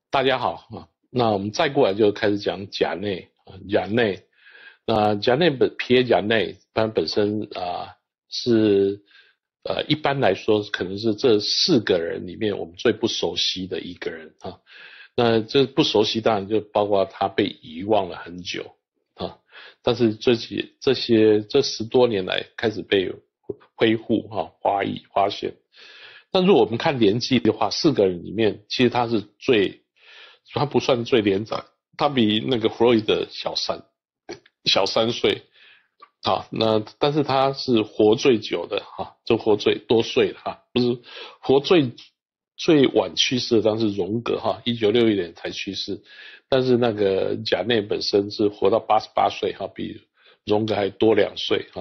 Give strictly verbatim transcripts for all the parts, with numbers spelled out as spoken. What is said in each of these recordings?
大家好啊，那我们再过来就开始讲贾内啊，贾内。那贾内本皮耶贾内，他本身啊是呃一般来说可能是这四个人里面我们最不熟悉的一个人啊。那这不熟悉当然就包括他被遗忘了很久啊，但是这些这些这十多年来开始被恢复哈发现发现。但如果我们看年纪的话，四个人里面其实他是最。他不算最年长，他比那个弗洛伊德小三小三岁啊。那但是他是活最久的哈，就活最多岁的哈，不是活最最晚去世的当然是荣格哈，一九六一年才去世。但是那个贾内本身是活到八十八岁哈，比荣格还多两岁哈。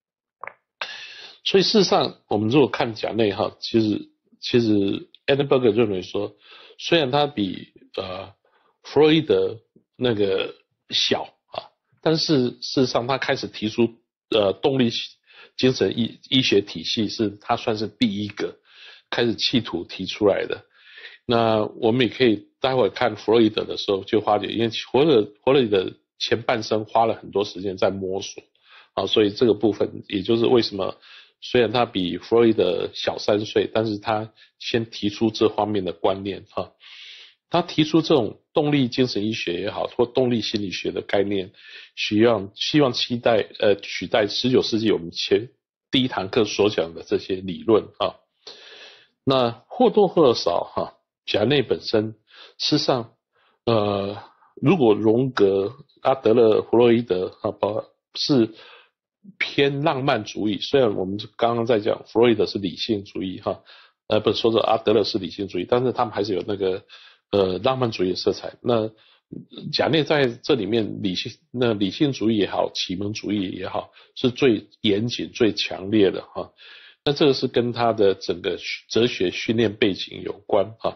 所以事实上，我们如果看贾内哈，其实其实 Edinburgh 认为说，虽然他比呃弗洛伊德那个小啊，但是事实上他开始提出呃动力精神医医学体系，是他算是第一个开始企图提出来的。那我们也可以待会看弗洛伊德的时候就发觉，因为弗洛弗洛伊德前半生花了很多时间在摸索啊，所以这个部分也就是为什么。虽然他比弗洛伊德小三岁，但是他先提出这方面的观念哈。他提出这种动力精神医学也好，或动力心理学的概念，希望希望期待呃取代十九世纪我们前第一堂课所讲的这些理论啊。那或多或少哈，贾内本身事实上呃，如果荣格、阿德勒、弗洛伊德啊，包是。偏浪漫主义，虽然我们刚刚在讲弗洛伊德是理性主义哈，呃不是说是阿德勒是理性主义，但是他们还是有那个呃浪漫主义的色彩。那贾内在这里面理性那理性主义也好，启蒙主义也好，是最严谨、最强烈的哈。那这个是跟他的整个哲学训练背景有关哈。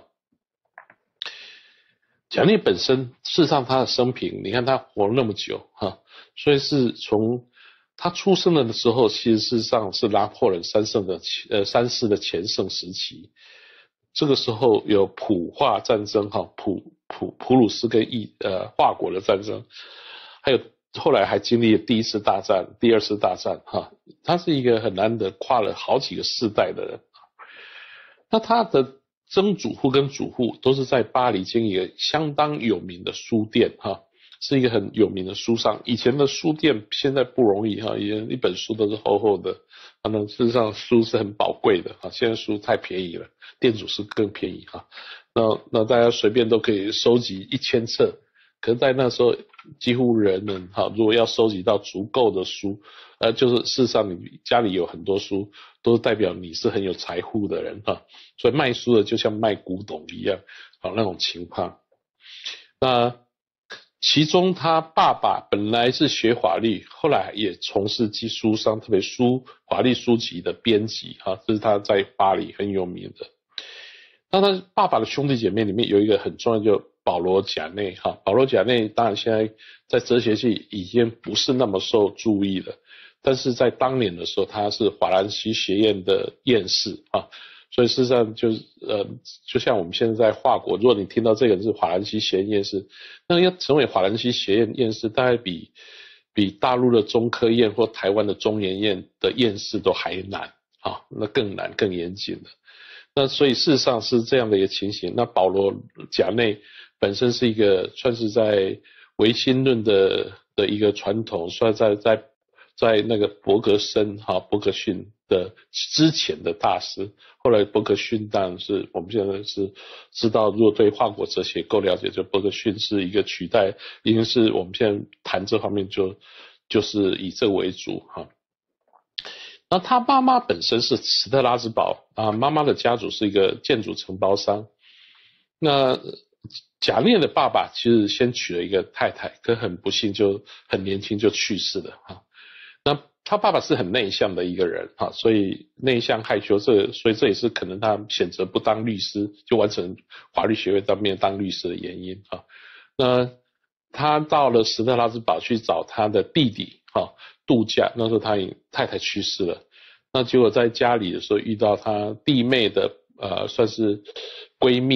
贾内本身事实上他的生平，你看他活了那么久哈，所以是从他出生的时候，其实事实上是拿破仑三胜的呃三世的全盛时期。这个时候有普法战争哈，普普普鲁士跟意呃法国的战争，还有后来还经历了第一次大战、第二次大战哈。他是一个很难得跨了好几个世代的人。那他的曾祖父跟祖父都是在巴黎经营一个相当有名的书店哈。是一个很有名的书商，以前的书店现在不容易哈，以前一本书都是厚厚的，那么事实上书是很宝贵的哈，现在书太便宜了，店主是更便宜哈，那那大家随便都可以收集一千册，可是在那时候几乎人们哈，如果要收集到足够的书，呃，就是事实上你家里有很多书，都代表你是很有财富的人哈，所以卖书的就像卖古董一样，好那种情况，那。其中他爸爸本来是学法律，后来也从事寄书商，特别书法律书籍的编辑哈，这是他在巴黎很有名的。那他爸爸的兄弟姐妹里面有一个很重要，就保罗贾内哈。保罗贾内当然现在在哲学系已经不是那么受注意了，但是在当年的时候他是法兰西学院的院士啊。所以事实上就是呃，就像我们现在在法国，如果你听到这个人是法兰西学院院士，那要成为法兰西学院院士，大概比比大陆的中科院或台湾的中研院的院士都还难啊，那更难更严谨的。那所以事实上是这样的一个情形。那保罗贾内本身是一个算是在唯心论的的一个传统，算在在在那个伯格森哈伯格逊的之前的大师，后来伯格逊当然是我们现在是知道，如果对法国哲学够了解，就伯格逊是一个取代，已经是我们现在谈这方面就就是以这为主哈。那他妈妈本身是斯特拉斯堡啊，妈妈的家族是一个建筑承包商。那贾内的爸爸其实先娶了一个太太，可很不幸就很年轻就去世了哈。那他爸爸是很内向的一个人哈，所以内向害羞，这所以这也是可能他选择不当律师，就完成法律学位当面当律师的原因哈。那他到了斯特拉斯堡去找他的弟弟哈度假，那时候他太太去世了，那结果在家里的时候遇到他弟妹的呃算是闺蜜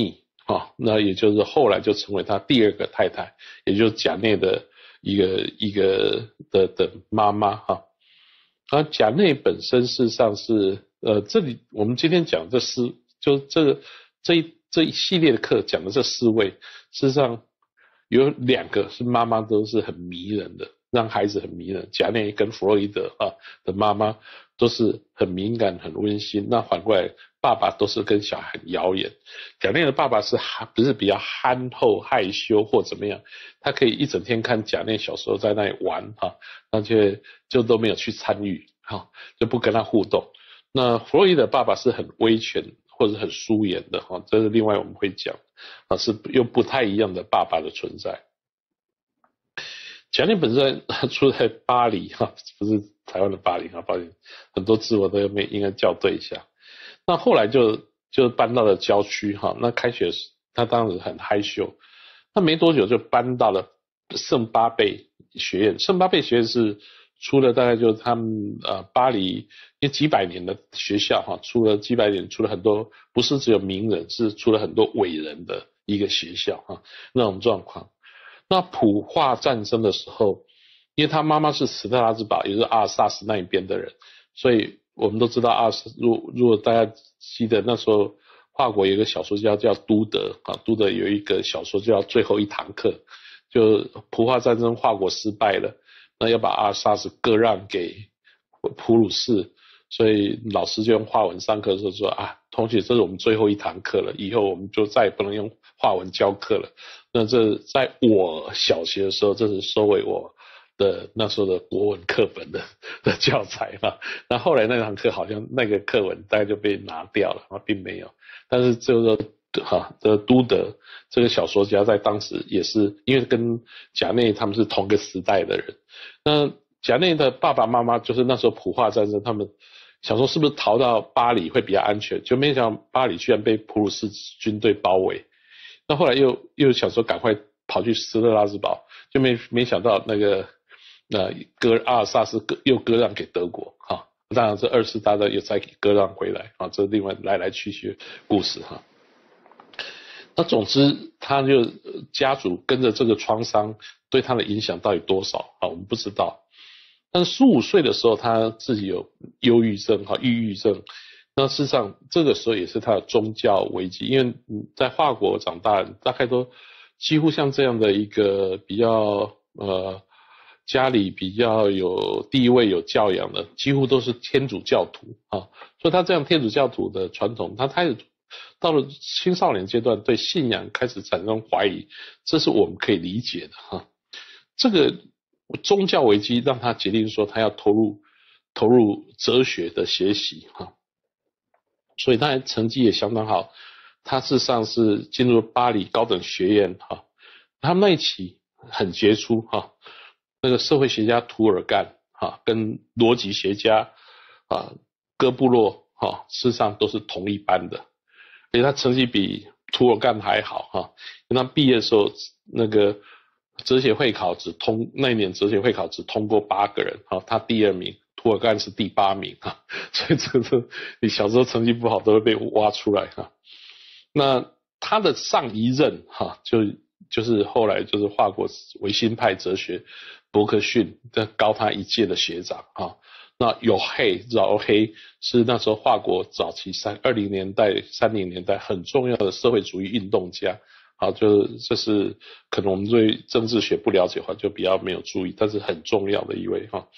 啊，那也就是后来就成为他第二个太太，也就是贾内的一个一个的的妈妈哈。而贾内本身事实上是呃，这里我们今天讲这四，就这个这一这一系列的课讲的这四位，事实上有两个是妈妈都是很迷人的，让孩子很迷人。贾内跟弗洛伊德啊的妈妈都是很敏感、很温馨。那反过来，爸爸都是跟小孩很遥远。贾内的爸爸是不是比较憨厚、害羞或怎么样？他可以一整天看贾内小时候在那里玩哈，而且就都没有去参与哈，就不跟他互动。那弗洛伊德爸爸是很威权或者很疏远的哈，这是另外我们会讲啊，是又不太一样的爸爸的存在。贾内本身出在巴黎哈，不是台湾的巴黎哈，抱歉，很多字我都没应该校对一下。那后来就就搬到了郊区哈，那开学他当时很害羞，那没多久就搬到了圣巴贝学院。圣巴贝学院是出了大概就是他们呃巴黎因为几百年的学校哈，出了几百年，出了很多不是只有名人，是出了很多伟人的一个学校哈，那种状况。那普化战争的时候，因为他妈妈是史特拉兹堡，也就是阿尔萨斯那一边的人，所以我们都知道阿尔萨斯，如如果大家记得那时候法国有一个小说家叫都德啊，都德有一个小说叫最后一堂课，就普化战争法国失败了，那要把阿尔萨斯割让给普鲁士，所以老师就用法文上课的时候说啊，同学，这是我们最后一堂课了，以后我们就再也不能用法文教课了。那这在我小学的时候，这是收为我的那时候的国文课本的的教材哈。那后来那堂课好像那个课文大概就被拿掉了啊，并没有。但是这个哈，这都德这个小说家在当时也是因为跟贾内他们是同个时代的人。那贾内的爸爸妈妈就是那时候普化战争，他们想说是不是逃到巴黎会比较安全，就没想到巴黎居然被普鲁士军队包围。那后来又又想说赶快跑去斯特拉兹堡，就没没想到那个呃割阿尔萨斯割又割让给德国哈、啊，当然这二次大战又再割让回来啊，这另外来来去去故事哈。那总之他就家族跟着这个创伤对他的影响到底多少啊，我们不知道。但是十五岁的时候他自己有忧郁症哈，抑郁症。那事实上这个时候也是他的宗教危机，因为在法国长大大概都几乎像这样的一个比较呃家里比较有地位有教养的，几乎都是天主教徒啊，所以他这样天主教徒的传统，他开始到了青少年阶段对信仰开始产生怀疑，这是我们可以理解的哈。这个宗教危机让他决定说他要投入投入哲学的学习哈。所以他成绩也相当好，他事实上是进入巴黎高等学院哈，他们那一期很杰出哈，那个社会学家涂尔干哈跟逻辑学家啊哥布洛哈，事实上都是同一班的，而且他成绩比涂尔干还好哈，因为他毕业的时候那个哲学会考只通那一年哲学会考只通过八个人哈，他第二名。涂尔干是第八名哈，所以这个你小时候成绩不好都会被挖出来哈。那他的上一任哈，就就是后来就是法国维新派哲学伯克逊的高他一届的学长哈。那有黑饶黑是那时候法国早期三二零年代三零年代很重要的社会主义运动家。好，就是这是可能我们对政治学不了解的话就比较没有注意，但是很重要的一位哈。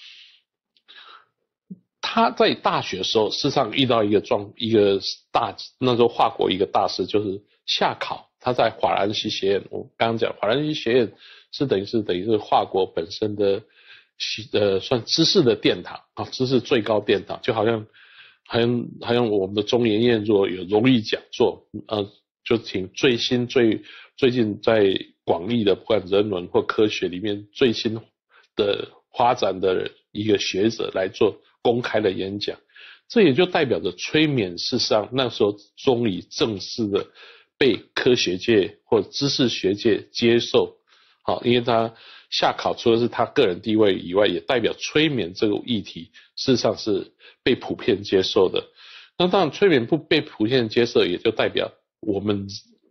他在大学的时候，事实上遇到一个状一个大那时候法国一个大事，就是下考。他在法兰西学院，我刚刚讲法兰西学院是等于是等于是法国本身的呃算知识的殿堂啊，知识最高殿堂，就好像好像好像我们的中研院如果有荣誉讲座，呃，就请最新最最近在广义的不管人文或科学里面最新的发展的一个学者来做公开的演讲，这也就代表着催眠事实上那时候终于正式的被科学界或知识学界接受。好，因为他下考除了是他个人地位以外，也代表催眠这个议题事实上是被普遍接受的。那当然催眠不被普遍接受，也就代表我们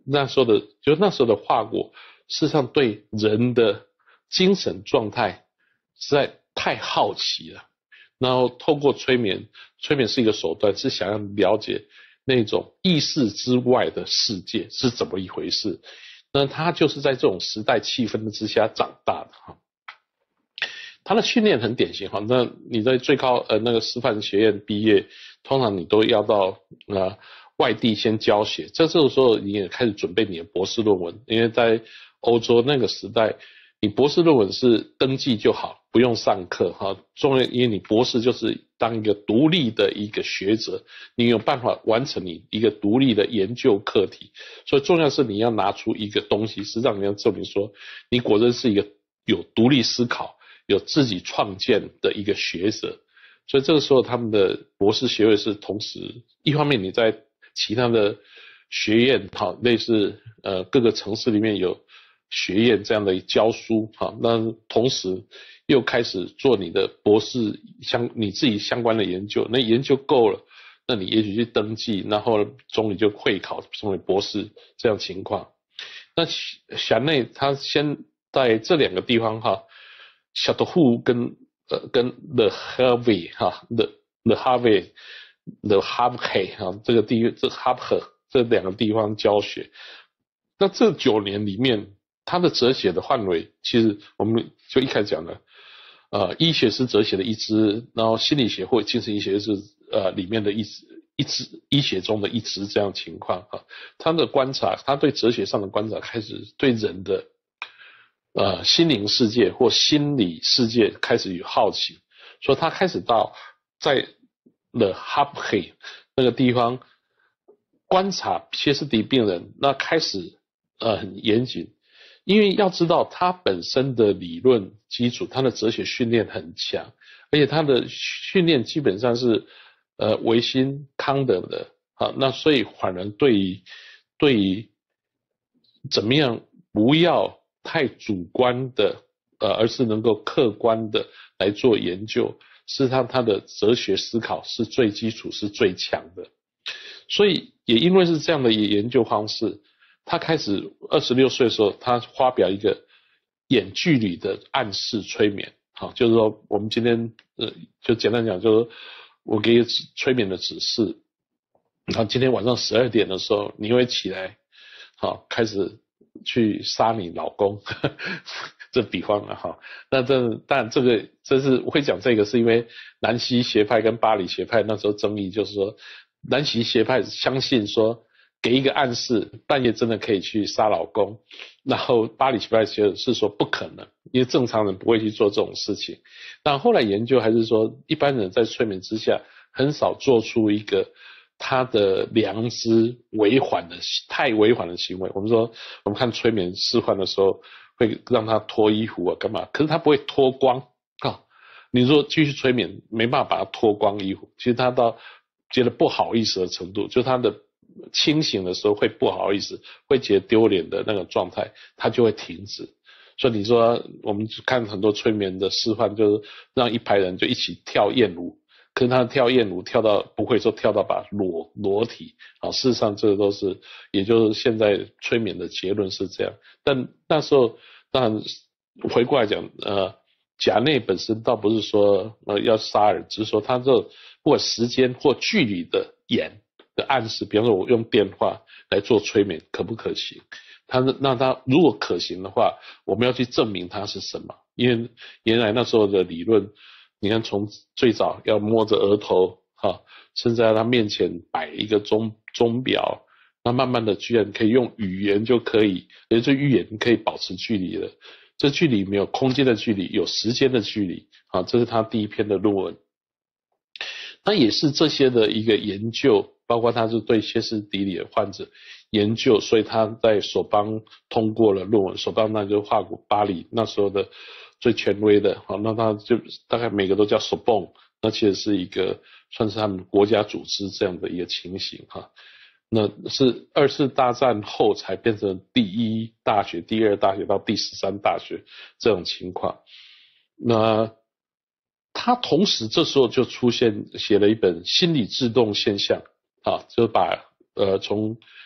那时候的就那时候的法国，事实上对人的精神状态实在太好奇了，然后透过催眠，催眠是一个手段，是想要了解那种意识之外的世界是怎么一回事。那他就是在这种时代气氛之下长大的哈。他的训练很典型哈，那你在最高呃那个师范学院毕业，通常你都要到呃外地先教学，在这个时候你也开始准备你的博士论文，因为在欧洲那个时代，你博士论文是登记就好，不用上课哈。重要，因为你博士就是当一个独立的一个学者，你有办法完成你一个独立的研究课题，所以重要是你要拿出一个东西，是让人家证明说你果真是一个有独立思考、有自己创建的一个学者。所以这个时候他们的博士学位是同时，一方面你在其他的学院哈，类似呃各个城市里面有学院这样的教书哈，那同时又开始做你的博士相你自己相关的研究，那研究够了，那你也许去登记，然后终于就会考成为博士这样情况。那辖内他先在这两个地方哈，小德户跟呃跟 The Harvey 哈 The The Harvey The Harvey 哈这个地这 Harvey 这两个地方教学。那这九年里面，他的哲学的范围，其实我们就一开始讲了，呃，医学是哲学的一支，然后心理学或精神医学是呃里面的一支一支医学中的一支这样情况啊。他的观察，他对哲学上的观察，开始对人的呃心灵世界或心理世界开始有好奇，所以他开始到在 The Harvey 那个地方观察歇斯底里病人，那开始呃很严谨。因为要知道他本身的理论基础，他的哲学训练很强，而且他的训练基本上是呃唯心康德的啊，那所以反而对于对于怎么样不要太主观的呃，而是能够客观的来做研究，事实上他的哲学思考是最基础是最强的。所以也因为是这样的研究方式，他开始二十六岁的时候，他发表一个远距离的暗示催眠，好，就是说我们今天呃，就简单讲，就是我给催眠的指示，然后今天晚上十二点的时候，你会起来，好，开始去杀你老公，呵呵这比方了哈。那这但这个这是我会讲这个，是因为南西学派跟巴黎学派那时候争议，就是说南西学派相信说，给一个暗示，半夜真的可以去杀老公，然后巴黎学派觉得是说不可能，因为正常人不会去做这种事情。但后来研究还是说，一般人在催眠之下很少做出一个他的良知违反的太违反的行为。我们说我们看催眠示范的时候，会让他脱衣服啊干嘛，可是他不会脱光啊。你说继续催眠没办法把他脱光衣服，其实他到觉得不好意思的程度，就他的清醒的时候会不好意思，会觉得丢脸的那个状态，他就会停止。所以你说我们看很多催眠的示范，就是让一排人就一起跳艳舞，可是他跳艳舞跳到不会说跳到把裸裸体啊，事实上这都是，也就是现在催眠的结论是这样。但那时候当然回过来讲，呃，甲内本身倒不是说呃要杀人，只是说他这不管时间或距离的延的暗示，比方说我用电话来做催眠可不可行？他那他如果可行的话，我们要去证明它是什么？因为原来那时候的理论，你看从最早要摸着额头哈，甚至在他面前摆一个钟钟表，那慢慢的居然可以用语言就可以，而这语言可以保持距离了。这距离没有空间的距离，有时间的距离啊，这是他第一篇的论文。那也是这些的一个研究，包括他是对歇斯底里的患者研究，所以他在索邦通过了论文。索邦那就是法国巴黎那时候的最权威的，好，那他就大概每个都叫索邦，那其实是一个算是他们国家组织这样的一个情形哈。那是二次大战后才变成第一大学、第二大学到第十三大学这种情况。那他同时这时候就出现写了一本心理制动现象啊，就把呃从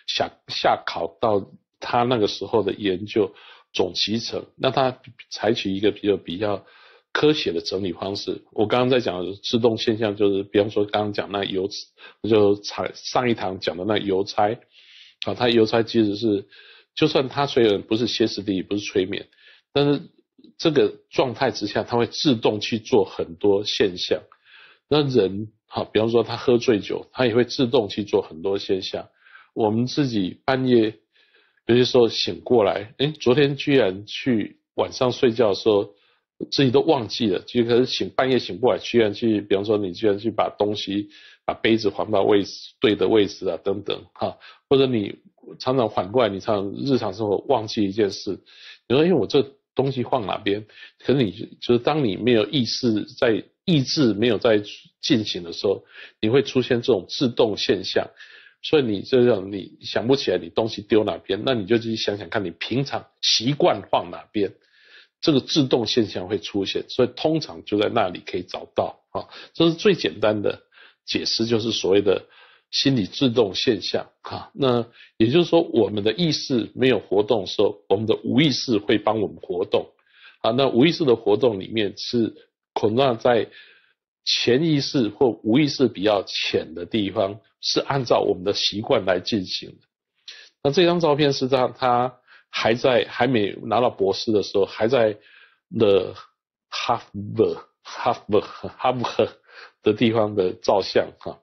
下下考到他那个时候的研究总集成，那他采取一个比较比较科学的整理方式。我刚刚在讲的自动现象，就是比方说刚刚讲那邮，就上一堂讲的那邮差啊，他邮差其实是，就算他虽然不是歇斯底里，不是催眠，但是这个状态之下，他会自动去做很多现象。那人好，比方说他喝醉酒，他也会自动去做很多现象。我们自己半夜有些时候醒过来，诶，昨天居然去晚上睡觉的时候自己都忘记了，就可是醒半夜醒过来，居然去，比方说你居然去把东西把杯子还到位置对的位置啊等等哈，或者你常常反过来，你常常日常生活忘记一件事，你说因为我这东西放哪边，可是你就是当你没有意识在意志没有在进行的时候，你会出现这种自动现象。所以你这种你想不起来你东西丢哪边，那你就去想想看你平常习惯放哪边，这个自动现象会出现，所以通常就在那里可以找到啊，这是最简单的解释，就是所谓的心理自动现象啊。那也就是说，我们的意识没有活动的时候，我们的无意识会帮我们活动啊。那无意识的活动里面是恐怕在潜意识或无意识比较浅的地方，是按照我们的习惯来进行的。那这张照片是他他还在还没拿到博士的时候，还在 The Harvard Harvard Harvard 的地方的照相哈。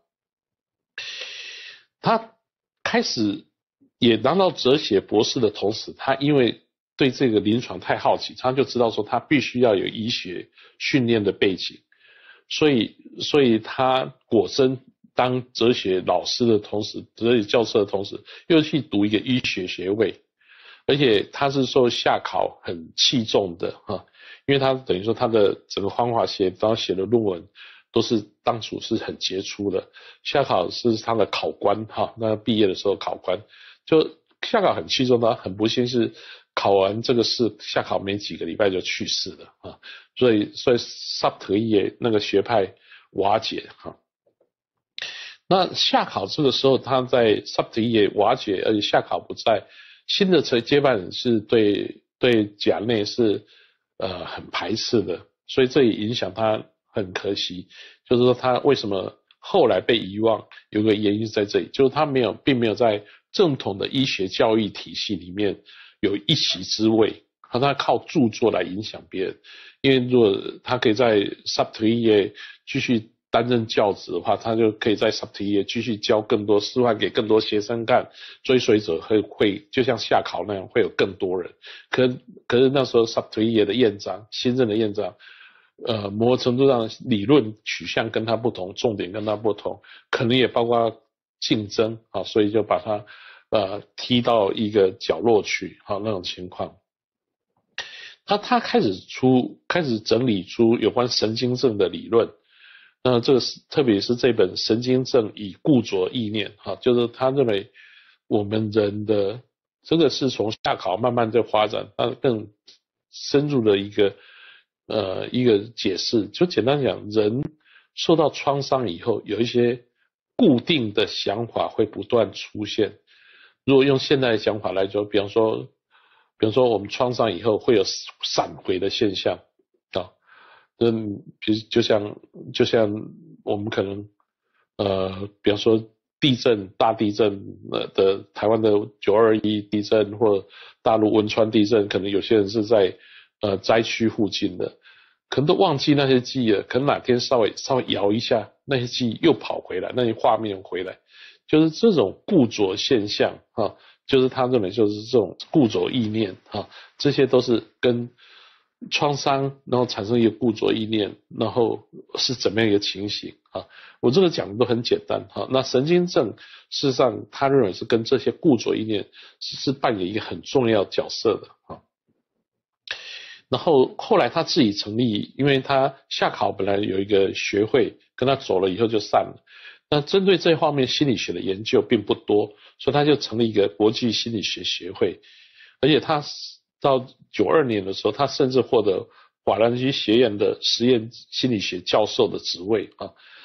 他开始也拿到哲学博士的同时，他因为对这个临床太好奇，他就知道说他必须要有医学训练的背景。所以，所以他果真当哲学老师的同时，哲学教授的同时，又去读一个医学学位，而且他是受夏考很器重的哈，因为他等于说他的整个方法写，然后写的论文都是当初是很杰出的。夏考是他的考官哈，那毕业的时候考官就夏考很器重他，很不幸是考完这个试，夏考没几个礼拜就去世了啊，所以所以萨特耶那个学派瓦解哈。那夏考这个时候他在萨特耶瓦解，而且夏考不在，新的接班人是对对贾内是呃很排斥的，所以这也影响他很可惜，就是说他为什么后来被遗忘，有个原因在这里，就是他没有并没有在正统的医学教育体系里面有一席之位，他靠著作来影响别人。因为如果他可以在萨特耶继续担任教职的话，他就可以在萨特耶继续教更多，示范给更多学生看，追随者会会就像夏考那样会有更多人。可可是那时候萨特耶的院长，新任的院长，呃，某种程度上理论取向跟他不同，重点跟他不同，可能也包括竞争啊，所以就把他呃踢到一个角落去啊，那种情况。那他开始出开始整理出有关神经症的理论，那这个是特别是这本《神经症与固着意念》哈，就是他认为我们人的这个是从夏考慢慢在发展，那更深入的一个呃一个解释。就简单讲，人受到创伤以后，有一些固定的想法会不断出现。如果用现代的想法来说，比方说。比如说我们创伤以后会有闪回的现象啊，嗯，比如就像就像我们可能呃，比方说地震大地震呃的台湾的九二一地震或大陆汶川地震，可能有些人是在呃灾区附近的，可能都忘记那些记忆了，可能哪天稍微稍微摇一下，那些记忆又跑回来，那些画面回来，就是这种固着现象啊。就是他认为就是这种固着意念啊，这些都是跟创伤然后产生一个固着意念，然后是怎么样一个情形啊。我这个讲的都很简单哈。那神经症事实上他认为是跟这些固着意念是扮演一个很重要角色的啊。然后后来他自己成立，因为他夏考本来有一个学会，跟他走了以后就散了。那针对这方面心理学的研究并不多，所以他就成立一个国际心理学协会，而且他到九二年的时候，他甚至获得法兰西学院的实验心理学教授的职位啊。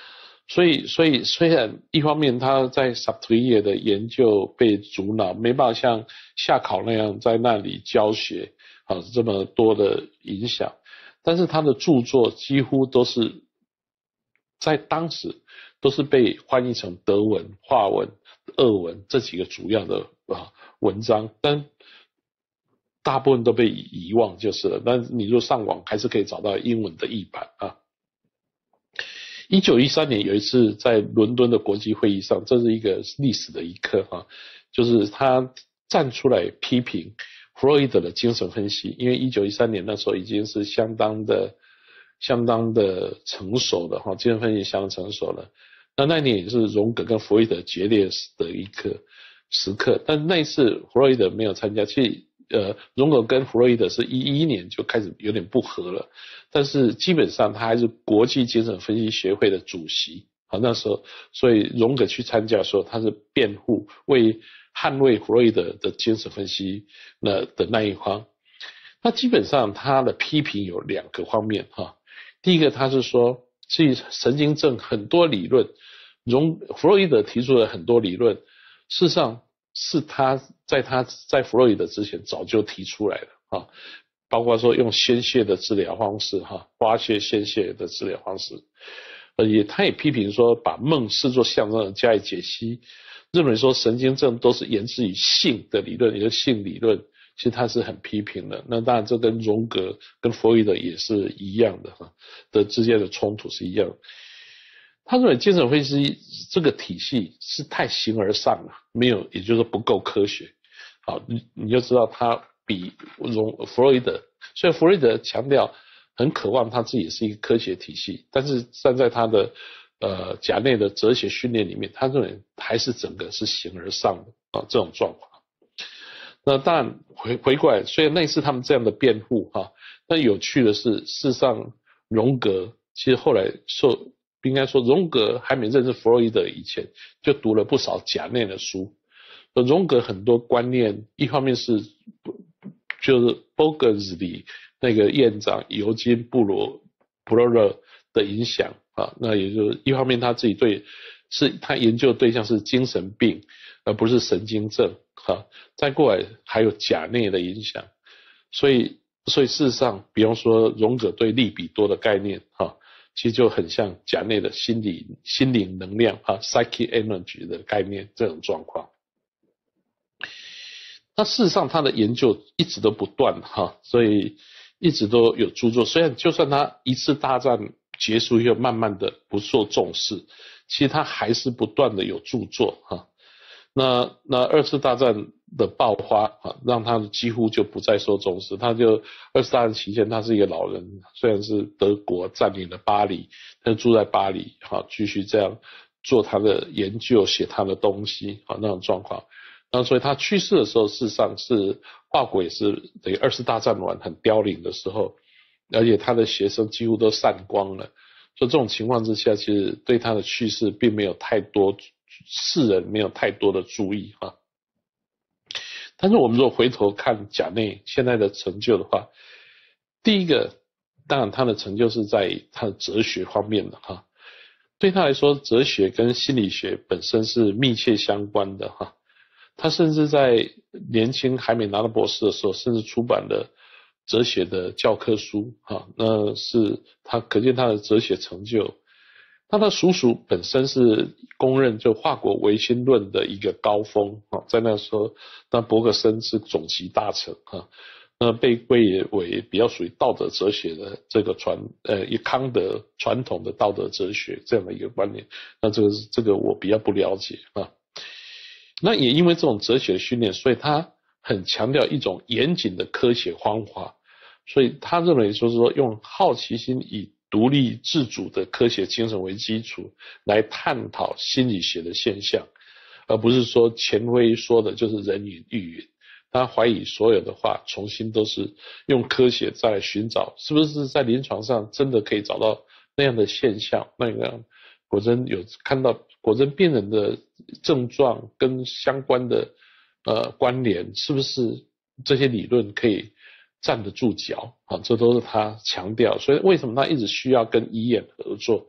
所以，所以虽然一方面他在萨图里耶的研究被阻挠，没办法像夏考那样在那里教学，啊，这么多的影响，但是他的著作几乎都是在当时都是被翻译成德文、法文、俄文这几个主要的啊文章，但大部分都被遗忘就是了。但你若上网还是可以找到英文的译版啊。一九一三年有一次在伦敦的国际会议上，这是一个历史的一刻啊，就是他站出来批评弗洛伊德的精神分析，因为一九一三年那时候已经是相当的相当的成熟了哈，精神分析相当成熟了。那那年也是荣格跟弗洛伊德决裂的一刻时刻，但那一次弗洛伊德没有参加，其实呃，荣格跟弗洛伊德是一一年就开始有点不合了，但是基本上他还是国际精神分析协会的主席啊，那时候，所以荣格去参加的时候，他是辩护为捍卫弗洛伊德的精神分析那的那一方。那基本上他的批评有两个方面哈，第一个他是说，其实神经症很多理论，荣弗洛伊德提出了很多理论，事实上是他在他在弗洛伊德之前早就提出来了啊，包括说用宣泄的治疗方式哈，发泄宣泄的治疗方式，而且他也批评说把梦视作象征加以解析，认为说神经症都是源自于性的理论，也就是性理论，其实他是很批评的。那当然这跟荣格跟弗洛伊德也是一样的哈，的之间的冲突是一样的。他认为精神分析这个体系是太形而上了，没有，也就是说不够科学。好，你你就知道他比荣弗洛伊德，所以弗洛伊德强调很渴望他自己是一个科学体系，但是站在他的呃甲内的哲学训练里面，他认为还是整个是形而上的啊这种状况。那当然回回过来，虽然那次他们这样的辩护哈，但有趣的是，事实上荣格其实后来受。应该说荣格还没认识弗洛伊德以前就读了不少甲内的书，荣格很多观念一方面是就是波格兹里那个院长尤金布罗布罗勒的影响啊，那也就是一方面他自己对是他研究的对象是精神病而不是神经症啊，再过来还有甲内的影响，所以所以事实上比方说荣格对利比多的概念啊，其实就很像甲内的心理心灵能量啊 psychic energy 的概念这种状况。那事实上他的研究一直都不断哈，所以一直都有著作，虽然就算他一次大战结束以后慢慢的不受重视，其实他还是不断的有著作哈。那那二次大战的爆发啊，让他几乎就不再受重视。他就二次大战期间，他是一个老人，虽然是德国占领了巴黎，他住在巴黎，哈，继续这样做他的研究，写他的东西啊那种状况。那所以他去世的时候，事实上是法国也是等于二次大战完很凋零的时候，而且他的学生几乎都散光了。所以这种情况之下，其实对他的去世并没有太多。世人没有太多的注意啊，但是我们如果回头看甲内现在的成就的话，第一个当然他的成就是在他的哲学方面的哈，对他来说哲学跟心理学本身是密切相关的哈，他甚至在年轻还没拿到博士的时候，甚至出版了哲学的教科书哈，那是他可见他的哲学成就。那他叔叔本身是公认就法国唯心论的一个高峰啊，在那时候，那伯格森是总集大成啊，那被归为比较属于道德哲学的这个传呃以康德传统的道德哲学这样的一个观念，那这个这个我比较不了解啊。那也因为这种哲学的训练，所以他很强调一种严谨的科学方法，所以他认为说是说用好奇心以独立自主的科学精神为基础来探讨心理学的现象，而不是说钱辉说的就是人云亦云。他怀疑所有的话重新都是用科学再来寻找是不是在临床上真的可以找到那样的现象，那样果真有看到果真病人的症状跟相关的呃关联，是不是这些理论可以站得住脚啊，这都是他强调，所以为什么他一直需要跟医院合作，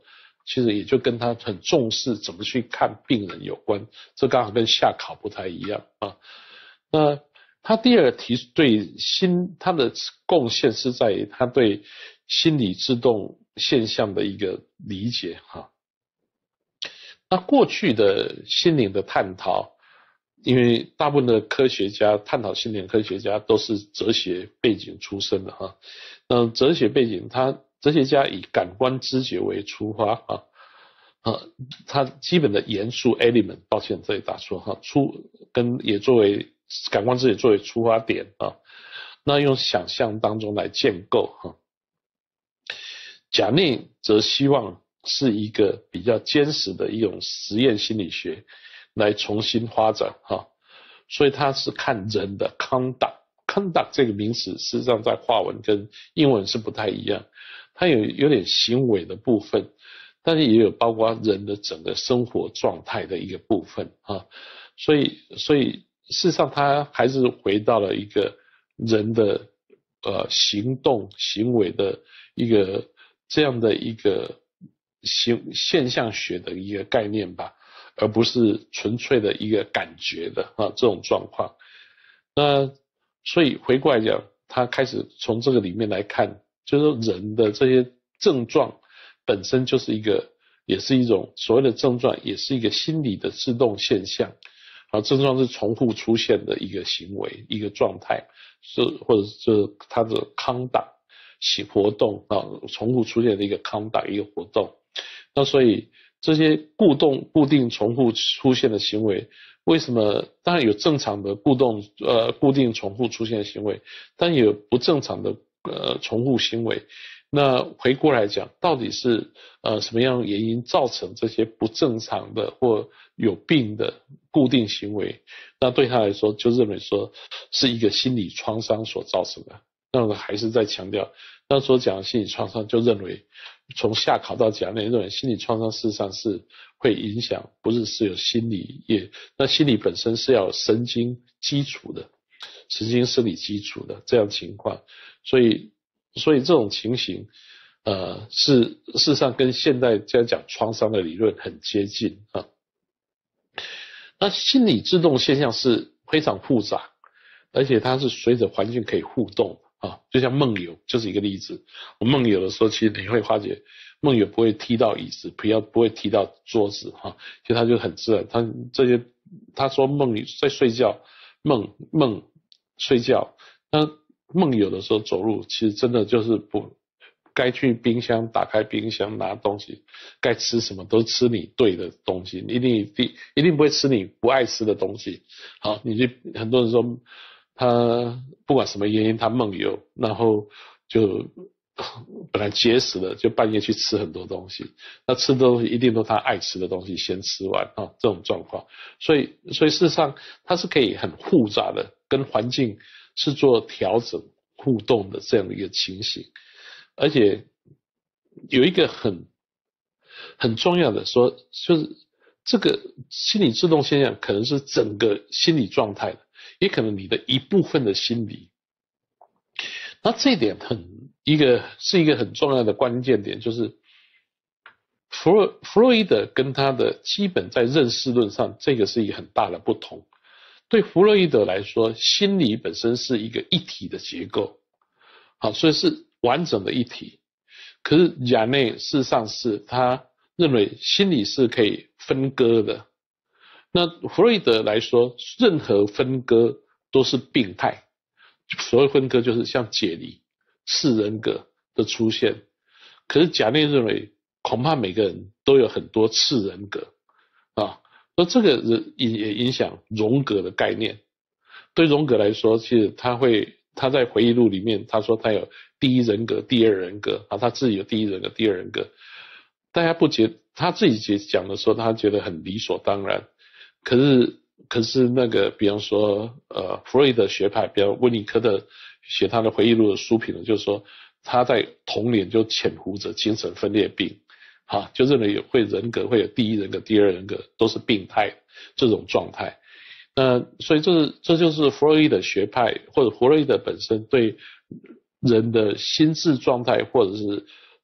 其实也就跟他很重视怎么去看病人有关，这刚好跟下考不太一样啊。那他第二提对心他的贡献是在于他对心理自动现象的一个理解哈。那过去的心灵的探讨，因为大部分的科学家探讨心灵科学家都是哲学背景出身的哈。那哲学背景，他哲学家以感官知觉为出发啊。啊，他基本的元素 element， 抱歉这里打错哈，出跟也作为感官知觉作为出发点啊，那用想象当中来建构哈。贾内则希望是一个比较坚实的一种实验心理学来重新发展哈，所以他是看人的 conduct，conduct 这个名词事实上在华文跟英文是不太一样，它有有点行为的部分，但是也有包括人的整个生活状态的一个部分啊，所以所以事实上他还是回到了一个人的呃行动行为的一个这样的一个行现象学的一个概念吧，而不是纯粹的一个感觉的啊这种状况。那所以回过来讲，他开始从这个里面来看，就是说人的这些症状本身就是一个，也是一种所谓的症状，也是一个心理的自动现象。啊，症状是重复出现的一个行为，一个状态，是或者是它的 conduct 活动啊，重复出现的一个 conduct 一个活动。那所以这些固动固定重复出现的行为，为什么？当然有正常的固动呃固定重复出现的行为，但也有不正常的呃重复行为。那回过来讲，到底是呃什么样的原因造成这些不正常的或有病的固定行为？那对他来说，就认为说是一个心理创伤所造成的。那我还是在强调，那所讲的心理创伤，就认为从下考到甲内，认为心理创伤事实上是会影响，不是只有心理也，那心理本身是要有神经基础的，神经生理基础的这样情况，所以。所以这种情形，呃，是事实上跟现代在讲创伤的理论很接近啊。那心理自动现象是非常复杂，而且它是随着环境可以互动啊。就像梦游就是一个例子，我梦游的时候，其实你会发觉梦游不会踢到椅子，不要不会踢到桌子哈，其实它就很自然。他这些他说梦在睡觉，梦梦睡觉，那。梦游的时候走路，其实真的就是不该去冰箱打开冰箱拿东西，该吃什么都吃你对的东西，一定一定一定不会吃你不爱吃的东西。好，你就很多人说他不管什么原因他梦游，然后就本来节食了，就半夜去吃很多东西，那吃的东西一定都他爱吃的东西先吃完啊，这种状况。所以所以事实上它是可以很复杂的跟环境。是做调整互动的这样的一个情形，而且有一个很很重要的说，就是这个心理自动现象可能是整个心理状态的，也可能你的一部分的心理。那这一点很一个是一个很重要的关键点，就是弗洛弗洛伊德跟他的基本在认识论上，这个是一个很大的不同。对弗洛伊德来说，心理本身是一个一体的结构，好，所以是完整的一体。可是亚内事实上是他认为心理是可以分割的。那弗洛伊德来说，任何分割都是病态。所谓分割就是像解离、次人格的出现。可是贾内认为，恐怕每个人都有很多次人格啊。那这个也影响荣格的概念。对荣格来说，其实他会他在回忆录里面他说他有第一人格、第二人格啊，他自己有第一人格、第二人格。大家不觉他自己讲的时候，他觉得很理所当然。可是可是那个比方说呃弗洛伊德学派，比如温尼科特写他的回忆录的书评，就是说他在童年就潜伏着精神分裂病。啊，就认为有会人格会有第一人格、第二人格都是病态这种状态。那所以这是这就是弗洛伊德学派或者弗洛伊德本身对人的心智状态或者是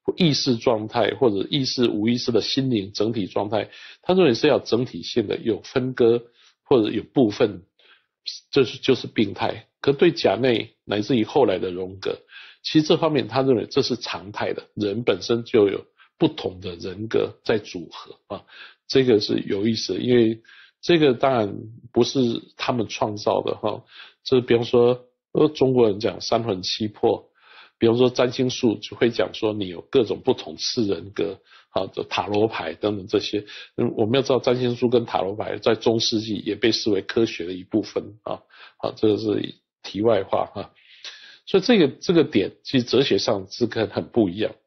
意识状态或者意识无意识的心灵整体状态，他认为是要整体性的，有分割或者有部分，这是就是病态。可对贾内乃至于后来的荣格，其实这方面他认为这是常态的，人本身就有不同的人格在组合啊，这个是有意思的，因为这个当然不是他们创造的哈，这比方说呃中国人讲三魂七魄，比方说占星术就会讲说你有各种不同次人格啊，塔罗牌等等这些，嗯，我们要知道占星术跟塔罗牌在中世纪也被视为科学的一部分啊，好，这个是题外话哈。所以这个这个点其实哲学上是跟很不一样。